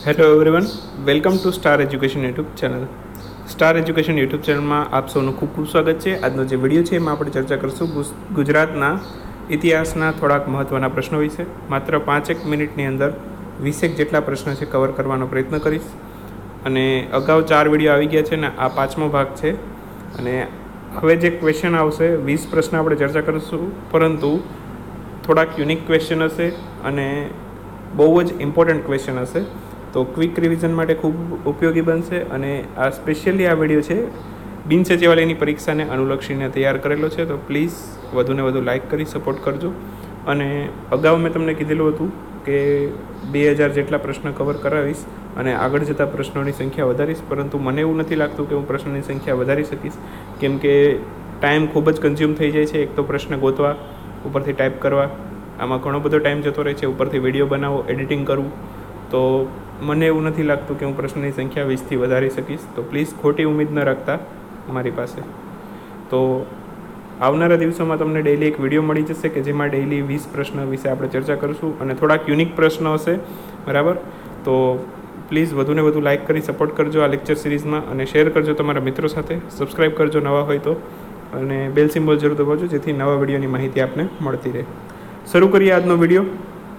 Hello everyone, welcome to star education YouTube channel. Star education YouTube ચેનલમાં આપ સૌનું ખૂબ ખૂબ સ્વાગત છે. આજનો જે વિડીયો છે એમાં આપણે ચર્ચા કરીશું ગુજરાતના ઇતિહાસના થોડાક મહત્ત્વના પ્રશ્નો વિશે. માત્ર 5 મિનિટની અંદર 20 જેટલા પ્રશ્નો છે કવર કરવાનો પ્રયત્ન કરીશ. અને અગાઉ 4 વિડીયો આવી ગયા છે ને આ 5મો ભાગ છે. અને હવે જે ક્વેશ્ચન આવશે 20 પ્રશ્ન આપણે ચર્ચા કરીશું, પરંતુ થોડાક યુનિક ક્વેશ્ચન હશે અને બહુ જ ઇમ્પોર્ટન્ટ ક્વેશ્ચન હશે. તો ક્વિક રિવિઝન માટે ખૂબ ઉપયોગી બનશે. અને આ સ્પેશિયલી આ વિડીયો છે બિન સચિવાલયની પરીક્ષાને અનુલક્ષીને તૈયાર કરેલો છે. તો પ્લીઝ વધુને વધુ લાઇક કરી સપોર્ટ કરજો. અને અગાઉ મેં તમને કીધેલું હતું કે 2000 જેટલા પ્રશ્ન કવર કરાવીશ અને આગળ જતાં પ્રશ્નોની સંખ્યા વધારીશ, પરંતુ મને એવું નથી લાગતું કે હું પ્રશ્નોની સંખ્યા વધારી શકીશ, કેમ કે ટાઈમ ખૂબ જ કન્ઝ્યુમ થઈ જાય છે. એક તો પ્રશ્ન ગોતવા, ઉપરથી ટાઈપ કરવા, આમાં ઘણો બધો ટાઈમ જતો રહે છે. ઉપરથી વિડીયો બનાવો, એડિટિંગ કરવું, તો મને એવું નથી લાગતું કે હું પ્રશ્નની સંખ્યા 20થી વધારી શકીશ. તો પ્લીઝ ખોટી ઉમ્મીદ ન રાખતા મારી પાસે. તો આવનારા દિવસોમાં તમને ડેઈલી એક વિડીયો મળી જશે કે જેમાં ડેઈલી 20 પ્રશ્ન વિશે આપણે ચર્ચા કરીશું અને થોડાક યુનિક પ્રશ્નો હશે, બરાબર. તો પ્લીઝ વધુને વધુ લાઇક કરી સપોર્ટ કરજો આ લેક્ચર સિરીઝમાં, અને શેર કરજો તમારા મિત્રો સાથે. સબસ્ક્રાઈબ કરજો નવા હોય તો, અને બેલ સિમ્બોલ જરૂર દબાવજો જેથી નવા વિડીયોની માહિતી આપને મળતી રહે. શરૂ કરીએ આજનો વિડીયો.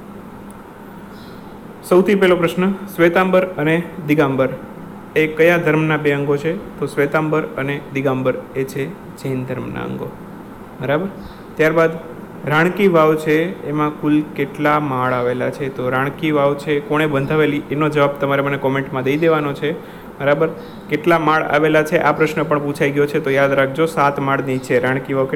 સૌથી પહેલો પ્રશ્ન, શ્વેતાંબર અને દિગાંબર એ કયા ધર્મના 2 અંગો છે? તો શ્વેતાંબર અને દિગાંબર એ છે જૈન ધર્મના અંગો, બરાબર. ત્યારબાદ રાણકી વાવ છે, એમાં કુલ કેટલા માળ આવેલા છે? તો રાણકી વાવ છે કોણે બંધાવેલી એનો જવાબ તમારે મને કોમેન્ટમાં દઈ દેવાનો છે, બરાબર. કેટલા માળ આવેલા છે આ પ્રશ્ન પણ પૂછાઈ ગયો છે, તો યાદ રાખજો 7 માળની છે રાણકી વાવ.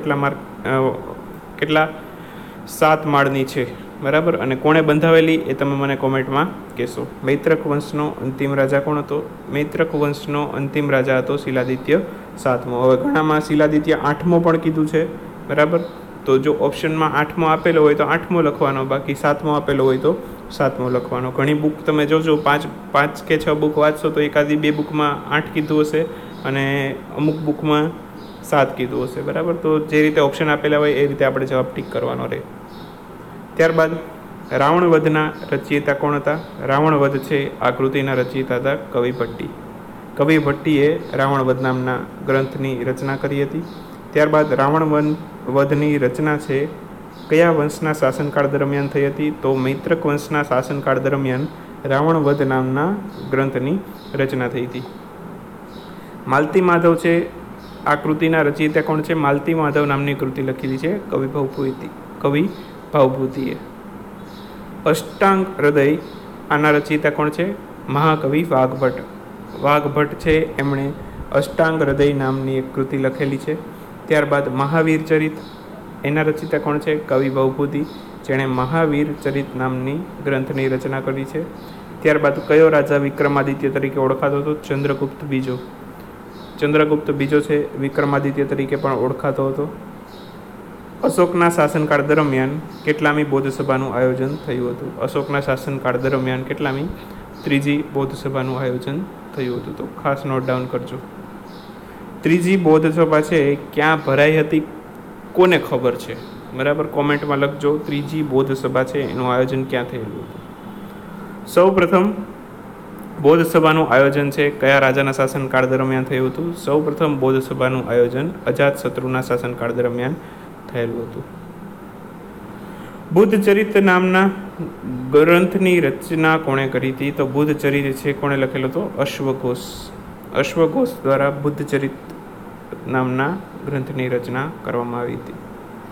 કેટલા 7 માળની છે, બરાબર. અને કોણે બંધાવેલી એ તમે મને કોમેન્ટમાં કહેશો. મૈત્રક વંશનો અંતિમ રાજા કોણ હતો? મૈત્રક વંશનો અંતિમ રાજા હતો શિલાદિત્ય 7મો. હવે ઘણામાં શિલાદિત્ય 8મો પણ કીધું છે, બરાબર. તો જો ઓપ્શનમાં 8મો આપેલો હોય તો 8મો લખવાનો, બાકી 7મો આપેલો હોય તો 7મો લખવાનો. ઘણી બુક તમે જોજો 5 કે 6 બુક વાંચશો તો એકાદી 2 બુકમાં 8 કીધું હશે અને અમુક બુકમાં 7 કીધું હશે, બરાબર. તો જે રીતે ઓપ્શન આપેલા હોય એ રીતે આપણે જવાબ ટીક કરવાનો રહે. ત્યારબાદ રાવણવધના રચયિતા કોણ હતા? રાવણવધ છે આ કૃતિના રચયિતા હતા કવિ ભટ્ટી. કવિ ભટ્ટીએ રાવણવધ નામના ગ્રંથની રચના કરી હતી. ત્યારબાદ રાવણવધની રચના છે કયા વંશના શાસનકાળ દરમિયાન થઈ હતી? તો મૈત્રક વંશના શાસનકાળ દરમિયાન રાવણવધ નામના ગ્રંથની રચના થઈ હતી. માલતી માધવ છે આ કૃતિના રચયિતા કોણ છે? માલતી માધવ નામની કૃતિ લખેલી છે કવિ ભાવભૂતિએ. અષ્ટાંગ હૃદય આના રચયિતા કોણ છે? મહાકવિ વાઘભટ્ટ. વાઘભટ્ટ છે એમણે અષ્ટાંગ હૃદય નામની એક કૃતિ લખેલી છે. ત્યારબાદ મહાવીર ચરિત એના રચયિતા કોણ છે? કવિ ભાવભૂતિ, જેણે મહાવીર ચરિત નામની ગ્રંથની રચના કરી છે. ત્યારબાદ કયો રાજા વિક્રમાદિત્ય તરીકે ઓળખાતો હતો? ચંદ્રગુપ્ત બીજો. ચંદ્રગુપ્ત બીજો છે વિક્રમાદિત્ય તરીકે પણ ઓળખાતો હતો. અશોકના શાસનકાળ દરમિયાન કેટલામી બૌદ્ધ સભાનું આયોજન થયું હતું? અશોકના શાસનકાળ દરમિયાન કેટલામી? 3જી બૌદ્ધ સભાનું આયોજન થયું હતું. તો ખાસ નોટ ડાઉન કરજો. 3જી બૌદ્ધ સભા છે ક્યાં ભરાઈ હતી? કોને ખબર છે? બરાબર, કોમેન્ટમાં લખજો. 3જી બૌદ્ધ સભા છે એનું આયોજન ક્યાં થયેલું હતું? સૌ પ્રથમ બૌદ્ધ સભાનું આયોજન છે કયા રાજાના શાસનકાળ દરમિયાન થયું હતું? સૌ પ્રથમ બૌદ્ધ સભાનું આયોજન અજાતશત્રુના શાસનકાળ દરમિયાન થયેલું હતું. બુદ્ધ ચરિત્ર નામના ગ્રંથની રચના કોણે કરી હતી? તો બુદ્ધ ચરિત્ર છે કોણે લખેલો હતો? અશ્વઘોષ. અશ્વઘોષ દ્વારા બુદ્ધ ચરિત્ર નામના ગ્રંથની રચના કરવામાં આવી હતી.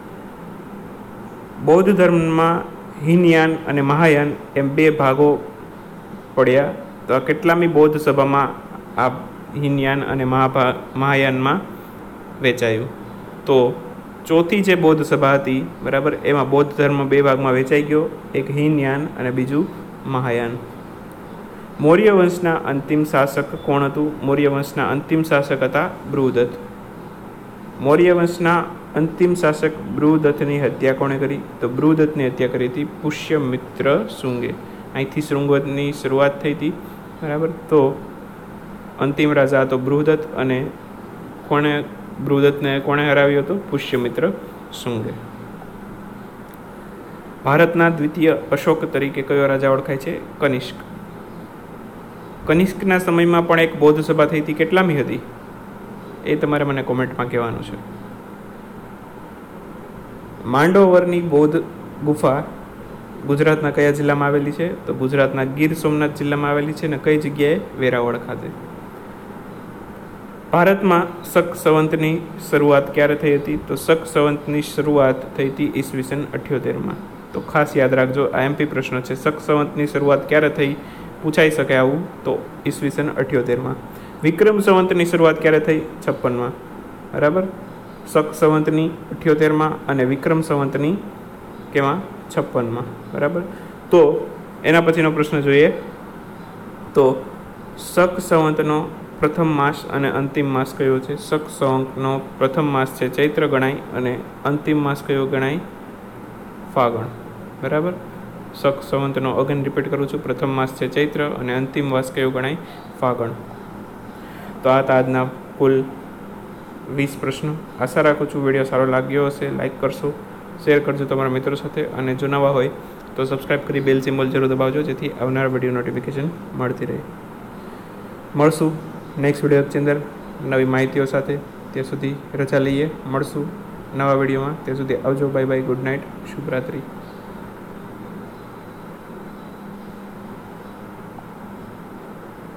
બૌદ્ધ ધર્મમાં હીનયાન અને મહાયાન એમ 2 ભાગો પડ્યા. તો આ કેટલામી બૌદ્ધ સભામાં આ હીનયાન અને મહાયાનમાં વેચાયું? તો 4થી જે બૌદ્ધ સભા હતી, બરાબર, એમાં બૌદ્ધ ધર્મ 2 ભાગમાં વેચાઈ ગયો, એક હીનયાન અને બીજું મહાયાન. મૌર્ય વંશના અંતિમ શાસક કોણ હતું? મૌર્ય વંશના અંતિમ શાસક હતા બૃહદત્ત. મૌર્ય વંશના અંતિમ શાસક બૃહદત્તની હત્યા કોણે કરી? તો બૃહદત્તની હત્યા કરી હતી પુષ્યમિત્ર શુંગે. અહીંથી શૃંગની શરૂઆત થઈ હતી, બરાબર. તો અંતિમ રાજા હતો બૃહદત્ત, અને બૃહદત્તને કોણે હરાવ્યો હતો? પુષ્યમિત્ર શુંગે. ભારતના દ્વિતીય અશોક તરીકે કયો રાજા ઓળખાય છે? કનિષ્ક. કનિષ્કના સમયમાં પણ એક બૌદ્ધ સભા થઈ હતી, કેટલામી હતી એ તમારે મને કોમેન્ટમાં કહેવાનું છે. માંડોવરની બૌદ્ધ ગુફા ગુજરાતના કયા જિલ્લામાં આવેલી છે? તો ગુજરાતના ગીર સોમનાથ જિલ્લામાં આવેલી છે. અને કઈ જગ્યાએ? વેરાવળ ખાતે. ભારતમાં શક સંવંતની શરૂઆત ક્યારે થઈ હતી? તો શક સંવંતની શરૂઆત થઈ હતી ઈસવીસન 78માં. તો ખાસ યાદ રાખજો, આ એમપી પ્રશ્ન છે. શક સંવંતની શરૂઆત ક્યારે થઈ? પૂછાઈ શકે આવું, તો ઈસવીસન 78માં. વિક્રમ સંવંતની શરૂઆત ક્યારે થઈ? 56માં. બરાબર. શક સંવંતની 78માં અને વિક્રમ સંવંતની કેમાં? 56માં. બરાબર. તો એના પછીનો પ્રશ્ન જોઈએ તો શક સંવંતનો પ્રથમ માસ અને અંતિમ માસ કયો છે? શક સંવંતનો પ્રથમ માસ છે ચૈત્ર ગણાય અને અંતિમ માસ કયો ગણાય? ફાગણ. બરાબર. શક સંવંતનો અગેન રિપીટ કરું છું, પ્રથમ માસ છે ચૈત્ર અને અંતિમ માસ કયો ગણાય? ફાગણ. તો આ હતા આજના કુલ 20 પ્રશ્નો. આશા રાખું છું વિડીયો સારો લાગ્યો હશે. લાઈક કરશો, શેર કરજો તમારા મિત્રો સાથે, અને જો નવા હોય તો સબસ્ક્રાઈબ કરી બેલ સિમ્બોલ જરૂર દબાવજો, જેથી આવનારા વિડીયો નોટિફિકેશન મળતી રહે. મળશું નેક્સ્ટ વિડીયોની અંદર નવી માહિતીઓ સાથે. ત્યાં સુધી રજા લઈએ, મળશું નવા વિડીયોમાં. ત્યાં સુધી આવજો. Bye bye, good night, શુભરાત્રિ.